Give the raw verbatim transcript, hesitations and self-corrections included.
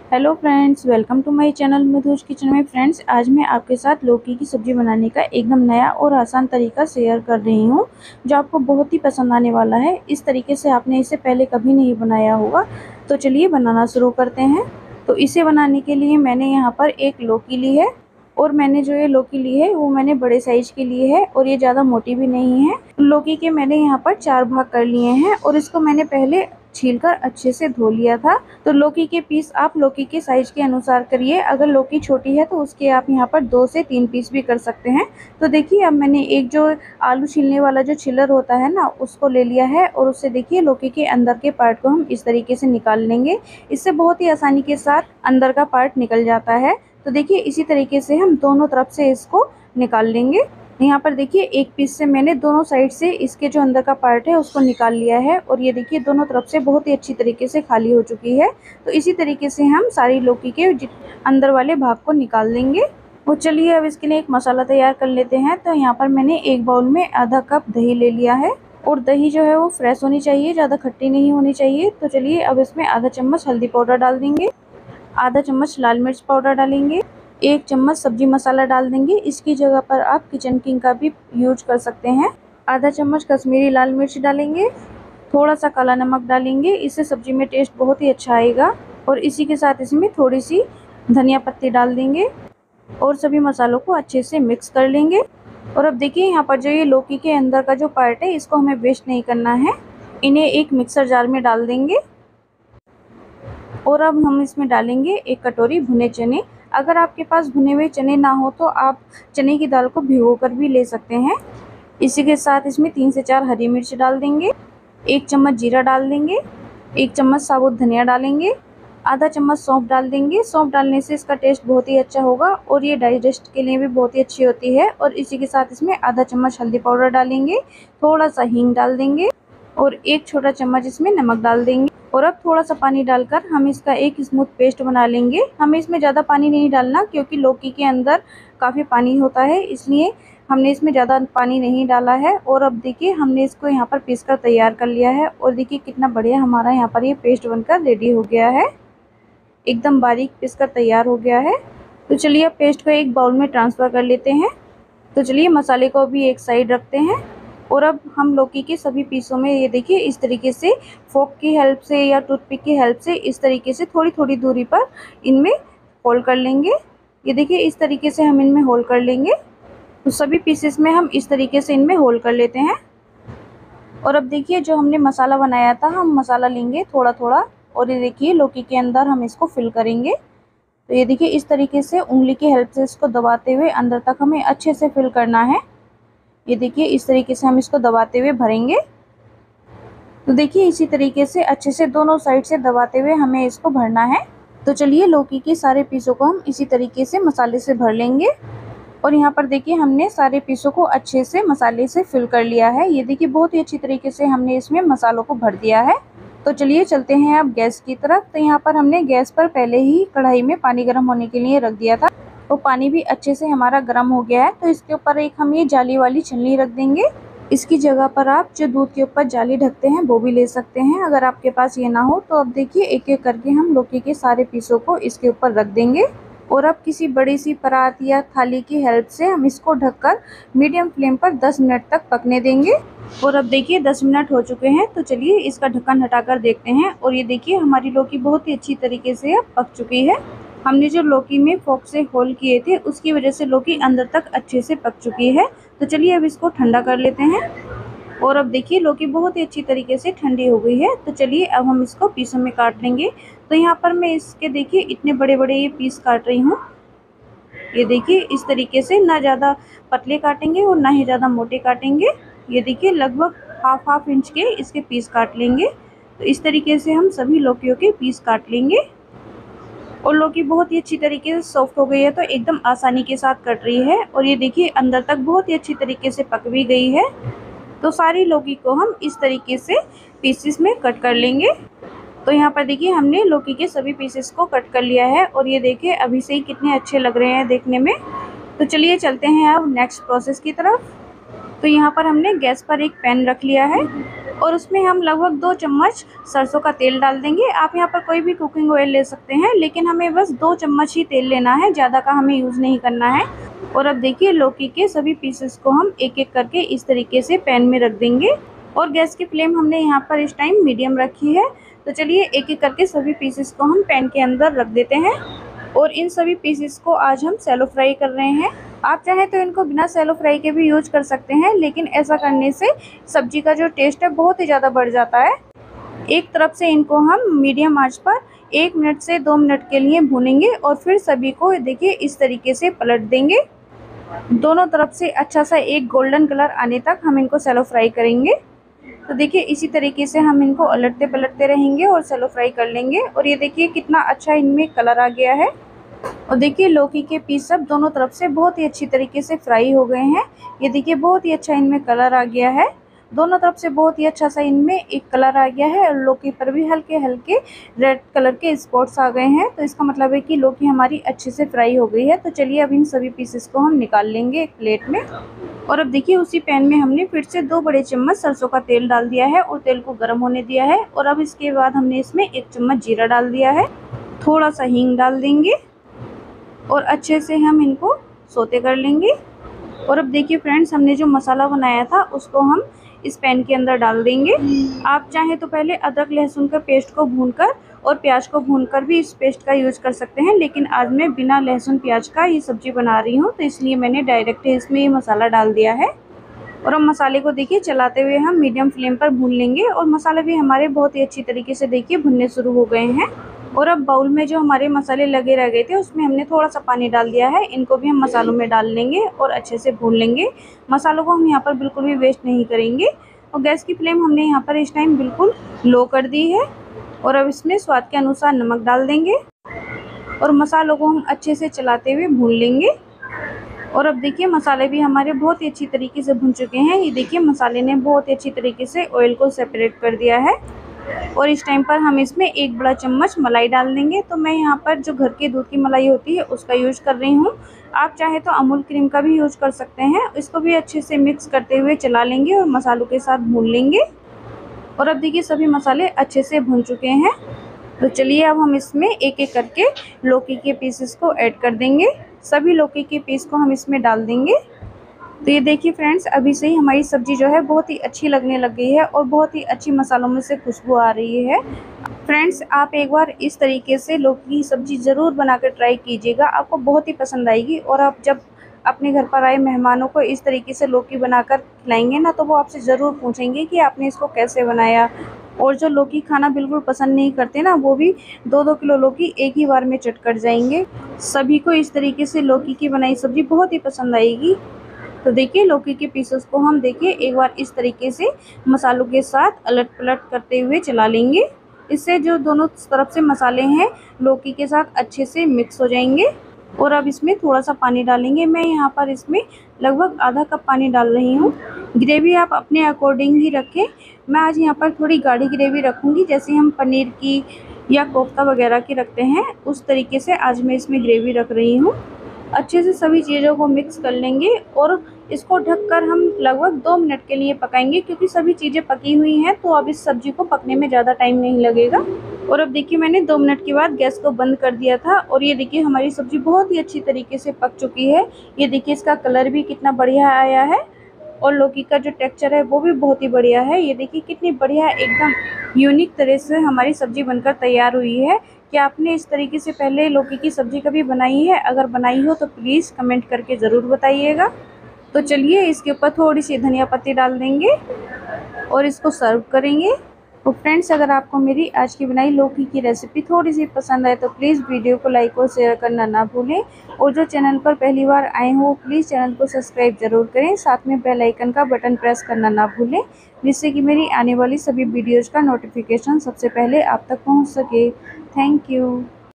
Hello friends, welcome to my channel Madhu's kitchen में। Friends, आज मैं आपके साथ लौकी की सब्ज़ी बनाने का एकदम नया और आसान तरीका शेयर कर रही हूँ, जो आपको बहुत ही पसंद आने वाला है। इस तरीके से आपने इसे पहले कभी नहीं बनाया होगा। तो चलिए बनाना शुरू करते हैं। तो इसे बनाने के लिए मैंने यहाँ पर एक लौकी ली है, और मैंने जो ये लौकी ली है वो मैंने बड़े साइज की ली है, और ये ज़्यादा मोटी भी नहीं है। लौकी के मैंने यहाँ पर चार भाग कर लिए हैं, और इसको मैंने पहले छीलकर अच्छे से धो लिया था। तो लौकी के पीस आप लौकी के साइज के अनुसार करिए। अगर लौकी छोटी है तो उसके आप यहाँ पर दो से तीन पीस भी कर सकते हैं। तो देखिए, अब मैंने एक जो आलू छीलने वाला जो छिलर होता है ना, उसको ले लिया है, और उससे देखिए लौकी के अंदर के पार्ट को हम इस तरीके से निकाल लेंगे। इससे बहुत ही आसानी के साथ अंदर का पार्ट निकल जाता है। तो देखिए, इसी तरीके से हम दोनों तरफ से इसको निकाल लेंगे। यहाँ पर देखिए, एक पीस से मैंने दोनों साइड से इसके जो अंदर का पार्ट है उसको निकाल लिया है, और ये देखिए दोनों तरफ से बहुत ही अच्छी तरीके से खाली हो चुकी है। तो इसी तरीके से हम सारी लौकी के अंदर वाले भाग को निकाल देंगे। और चलिए, अब इसके लिए एक मसाला तैयार कर लेते हैं। तो यहाँ पर मैंने एक बाउल में आधा कप दही ले लिया है, और दही जो है वो फ्रेश होनी चाहिए, ज़्यादा खट्टी नहीं होनी चाहिए। तो चलिए, अब इसमें आधा चम्मच हल्दी पाउडर डाल देंगे, आधा चम्मच लाल मिर्च पाउडर डालेंगे, एक चम्मच सब्जी मसाला डाल देंगे। इसकी जगह पर आप किचन किंग का भी यूज कर सकते हैं। आधा चम्मच कश्मीरी लाल मिर्च डालेंगे, थोड़ा सा काला नमक डालेंगे, इससे सब्जी में टेस्ट बहुत ही अच्छा आएगा। और इसी के साथ इसमें थोड़ी सी धनिया पत्ती डाल देंगे, और सभी मसालों को अच्छे से मिक्स कर लेंगे। और अब देखिए, यहाँ पर जो ये लौकी के अंदर का जो पार्ट है, इसको हमें वेस्ट नहीं करना है। इन्हें एक मिक्सर जार में डाल देंगे, और अब हम इसमें डालेंगे एक कटोरी भुने चने। अगर आपके पास भुने हुए चने ना हो तो आप चने की दाल को भिगोकर भी ले सकते हैं। इसी के साथ इसमें तीन से चार हरी मिर्च डाल देंगे, एक चम्मच जीरा डाल देंगे, एक चम्मच साबुत धनिया डालेंगे, आधा चम्मच सौंफ डाल देंगे। सौंफ डालने से इसका टेस्ट बहुत ही अच्छा होगा, और ये डाइजेस्ट के लिए भी बहुत ही अच्छी होती है। और इसी के साथ इसमें आधा चम्मच हल्दी पाउडर डालेंगे, थोड़ा सा हींग डाल देंगे, और एक छोटा चम्मच इसमें नमक डाल देंगे। और अब थोड़ा सा पानी डालकर हम इसका एक स्मूथ पेस्ट बना लेंगे। हमें इसमें ज़्यादा पानी नहीं डालना, क्योंकि लौकी के अंदर काफ़ी पानी होता है, इसलिए हमने इसमें ज़्यादा पानी नहीं डाला है। और अब देखिए, हमने इसको यहाँ पर पीस कर तैयार कर लिया है, और देखिए कितना बढ़िया हमारा यहाँ पर ये पेस्ट बनकर रेडी हो गया है। एकदम बारीक पीस कर तैयार हो गया है। तो चलिए, अब पेस्ट को एक बाउल में ट्रांसफ़र कर लेते हैं। तो चलिए, मसाले को भी एक साइड रखते हैं, और अब हम लौकी के सभी पीसों में ये देखिए इस तरीके से फोक की हेल्प से या टूथपिक की हेल्प से इस तरीके से थोड़ी थोड़ी दूरी पर इनमें होल कर लेंगे। ये देखिए, इस तरीके से हम इनमें होल कर लेंगे। तो सभी पीसेस में हम इस तरीके से इनमें होल कर लेते हैं। और अब देखिए, जो हमने मसाला बनाया था, हम मसाला लेंगे थोड़ा थोड़ा, और ये देखिए लौकी के अंदर हम इसको फिल करेंगे। तो ये देखिए, इस तरीके से उंगली की हेल्प से इसको दबाते हुए अंदर तक हमें अच्छे से फिल करना है। ये देखिए, इस तरीके से हम इसको दबाते हुए भरेंगे। तो देखिए, इसी तरीके से अच्छे से दोनों साइड से दबाते हुए हमें इसको भरना है। तो चलिए, लौकी के सारे पीसों को हम इसी तरीके से मसाले से भर लेंगे। और यहाँ पर देखिए, हमने सारे पीसों को अच्छे से मसाले से फिल कर लिया है। ये देखिए, बहुत ही अच्छी तरीके से हमने इसमें मसालों को भर दिया है। तो चलिए, चलते हैं अब गैस की तरफ। तो यहाँ पर हमने गैस पर पहले ही कढ़ाई में पानी गर्म होने के लिए रख दिया था। तो पानी भी अच्छे से हमारा गर्म हो गया है। तो इसके ऊपर एक हम ये जाली वाली छलनी रख देंगे। इसकी जगह पर आप जो दूध के ऊपर जाली ढकते हैं वो भी ले सकते हैं। अगर आपके पास ये ना हो तो अब देखिए, एक एक करके हम लौकी के सारे पीसों को इसके ऊपर रख देंगे, और अब किसी बड़ी सी परात या थाली की हेल्प से हम इसको ढककर मीडियम फ्लेम पर दस मिनट तक पकने देंगे। और अब देखिए, दस मिनट हो चुके हैं। तो चलिए, इसका ढक्कन हटाकर देखते हैं। और ये देखिए, हमारी लौकी बहुत ही अच्छी तरीके से अब पक चुकी है। हमने जो लौकी में फोक से होल किए थे, उसकी वजह से लौकी अंदर तक अच्छे से पक चुकी है। तो चलिए, अब इसको ठंडा कर लेते हैं। और अब देखिए, लौकी बहुत ही अच्छी तरीके से ठंडी हो गई है। तो चलिए, अब हम इसको पीसों में काट लेंगे। तो यहाँ पर मैं इसके देखिए इतने बड़े बड़े ये पीस काट रही हूँ। ये देखिए, इस तरीके से ना ज़्यादा पतले काटेंगे और ना ही ज़्यादा मोटे काटेंगे। ये देखिए, लगभग हाफ हाफ इंच के इसके पीस काट लेंगे। तो इस तरीके से हम सभी लौकियों के पीस काट लेंगे। और लौकी बहुत ही अच्छी तरीके से सॉफ्ट हो गई है, तो एकदम आसानी के साथ कट रही है। और ये देखिए, अंदर तक बहुत ही अच्छी तरीके से पक भी गई है। तो सारी लौकी को हम इस तरीके से पीसेस में कट कर लेंगे। तो यहाँ पर देखिए, हमने लौकी के सभी पीसेस को कट कर लिया है, और ये देखिए अभी से ही कितने अच्छे लग रहे हैं देखने में। तो चलिए, चलते हैं अब नेक्स्ट प्रोसेस की तरफ। तो यहाँ पर हमने गैस पर एक पैन रख लिया है और उसमें हम लगभग दो चम्मच सरसों का तेल डाल देंगे। आप यहाँ पर कोई भी कुकिंग ऑयल ले सकते हैं, लेकिन हमें बस दो चम्मच ही तेल लेना है, ज़्यादा का हमें यूज़ नहीं करना है। और अब देखिए लौकी के सभी पीसेस को हम एक एक करके इस तरीके से पैन में रख देंगे और गैस की फ्लेम हमने यहाँ पर इस टाइम मीडियम रखी है। तो चलिए एक एक करके सभी पीसेस को हम पैन के अंदर रख देते हैं और इन सभी पीसेस को आज हम सैलो फ्राई कर रहे हैं। आप चाहें तो इनको बिना सैलो फ्राई के भी यूज कर सकते हैं, लेकिन ऐसा करने से सब्जी का जो टेस्ट है बहुत ही ज़्यादा बढ़ जाता है। एक तरफ से इनको हम मीडियम आंच पर एक मिनट से दो मिनट के लिए भूनेंगे और फिर सभी को देखिए इस तरीके से पलट देंगे। दोनों तरफ से अच्छा सा एक गोल्डन कलर आने तक हम इनको सैलो फ्राई करेंगे। तो देखिए इसी तरीके से हम इनको उलटते पलटते रहेंगे और सैलो फ्राई कर लेंगे। और ये देखिए कितना अच्छा इनमें कलर आ गया है। और देखिए लौकी के पीस सब दोनों तरफ से बहुत ही अच्छी तरीके से फ्राई हो गए हैं। ये देखिए बहुत ही अच्छा इनमें कलर आ गया है, दोनों तरफ से बहुत ही अच्छा सा इनमें एक कलर आ गया है और लौकी पर भी हल्के हल्के रेड कलर के स्पॉट्स आ गए हैं। तो इसका मतलब है कि लौकी हमारी अच्छे से फ्राई हो गई है। तो चलिए अब इन सभी पीसेस को हम निकाल लेंगे एक प्लेट में। और अब देखिए उसी पैन में हमने फिर से दो बड़े चम्मच सरसों का तेल डाल दिया है और तेल को गर्म होने दिया है। और अब इसके बाद हमने इसमें एक चम्मच जीरा डाल दिया है, थोड़ा सा हींग डाल देंगे और अच्छे से हम इनको सोते कर लेंगे। और अब देखिए फ्रेंड्स हमने जो मसाला बनाया था उसको हम इस पैन के अंदर डाल देंगे। आप चाहें तो पहले अदरक लहसुन का पेस्ट को भूनकर और प्याज को भूनकर भी इस पेस्ट का यूज़ कर सकते हैं, लेकिन आज मैं बिना लहसुन प्याज का ये सब्ज़ी बना रही हूँ, तो इसलिए मैंने डायरेक्ट इसमें ये मसाला डाल दिया है। और अब मसाले को देखिए चलाते हुए हम मीडियम फ्लेम पर भून लेंगे और मसाले भी हमारे बहुत ही अच्छी तरीके से देखिए भुनने शुरू हो गए हैं। और अब बाउल में जो हमारे मसाले लगे रह गए थे उसमें हमने थोड़ा सा पानी डाल दिया है, इनको भी हम मसालों में डाल लेंगे और अच्छे से भून लेंगे। मसालों को हम यहाँ पर बिल्कुल भी वेस्ट नहीं करेंगे। और गैस की फ्लेम हमने यहाँ पर इस टाइम बिल्कुल लो कर दी है। और अब इसमें स्वाद के अनुसार नमक डाल देंगे और मसालों को हम अच्छे से चलाते हुए भून लेंगे। और अब देखिए मसाले भी हमारे बहुत ही अच्छी तरीके से भुन चुके हैं। ये देखिए मसाले ने बहुत ही अच्छी तरीके से ऑयल को सेपरेट कर दिया है। और इस टाइम पर हम इसमें एक बड़ा चम्मच मलाई डाल देंगे। तो मैं यहाँ पर जो घर के दूध की मलाई होती है उसका यूज़ कर रही हूँ, आप चाहे तो अमूल क्रीम का भी यूज़ कर सकते हैं। इसको भी अच्छे से मिक्स करते हुए चला लेंगे और मसालों के साथ भून लेंगे। और अब देखिए सभी मसाले अच्छे से भुन चुके हैं। तो चलिए अब हम इसमें एक एक करके लौकी के पीसेस को ऐड कर देंगे। सभी लौकी के पीस को हम इसमें डाल देंगे। तो ये देखिए फ्रेंड्स अभी से ही हमारी सब्ज़ी जो है बहुत ही अच्छी लगने लग गई है और बहुत ही अच्छी मसालों में से खुशबू आ रही है। फ्रेंड्स आप एक बार इस तरीके से लौकी की सब्ज़ी ज़रूर बनाकर ट्राई कीजिएगा, आपको बहुत ही पसंद आएगी। और आप जब अपने घर पर आए मेहमानों को इस तरीके से लौकी बनाकर खिलाएंगे ना, तो वो आपसे ज़रूर पूछेंगे कि आपने इसको कैसे बनाया। और जो लौकी खाना बिल्कुल पसंद नहीं करते ना, वो भी दो दो किलो लौकी एक ही बार में चट कर जाएंगे। सभी को इस तरीके से लौकी की बनाई सब्ज़ी बहुत ही पसंद आएगी। तो देखिए लौकी के पीसेस को हम देखिए एक बार इस तरीके से मसालों के साथ अलट पलट करते हुए चला लेंगे। इससे जो दोनों तरफ से मसाले हैं लौकी के साथ अच्छे से मिक्स हो जाएंगे। और अब इसमें थोड़ा सा पानी डालेंगे। मैं यहाँ पर इसमें लगभग आधा कप पानी डाल रही हूँ। ग्रेवी आप अपने अकॉर्डिंग ही रखें। मैं आज यहाँ पर थोड़ी गाढ़ी ग्रेवी रखूँगी, जैसे हम पनीर की या कोफ्ता वगैरह की रखते हैं उस तरीके से आज मैं इसमें ग्रेवी रख रही हूँ। अच्छे से सभी चीज़ों को मिक्स कर लेंगे और इसको ढककर हम लगभग दो मिनट के लिए पकाएंगे, क्योंकि सभी चीज़ें पकी हुई हैं तो अब इस सब्ज़ी को पकने में ज़्यादा टाइम नहीं लगेगा। और अब देखिए मैंने दो मिनट के बाद गैस को बंद कर दिया था और ये देखिए हमारी सब्ज़ी बहुत ही अच्छी तरीके से पक चुकी है। ये देखिए इसका कलर भी कितना बढ़िया आया है और लौकी का जो टेक्सचर है वो भी बहुत ही बढ़िया है। ये देखिए कितनी बढ़िया एकदम यूनिक तरह से हमारी सब्ज़ी बनकर तैयार हुई है। क्या आपने इस तरीके से पहले लौकी की सब्ज़ी कभी बनाई है? अगर बनाई हो तो प्लीज़ कमेंट करके ज़रूर बताइएगा। तो चलिए इसके ऊपर थोड़ी सी धनिया पत्ती डाल देंगे और इसको सर्व करेंगे। तो फ्रेंड्स अगर आपको मेरी आज की बनाई लौकी की रेसिपी थोड़ी सी पसंद आए तो प्लीज़ वीडियो को लाइक और शेयर करना ना भूलें। और जो चैनल पर पहली बार आए हो प्लीज़ चैनल को सब्सक्राइब ज़रूर करें, साथ में बेल आइकन का बटन प्रेस करना ना भूलें, जिससे कि मेरी आने वाली सभी वीडियोज़ का नोटिफिकेशन सबसे पहले आप तक पहुँच सके। Thank you.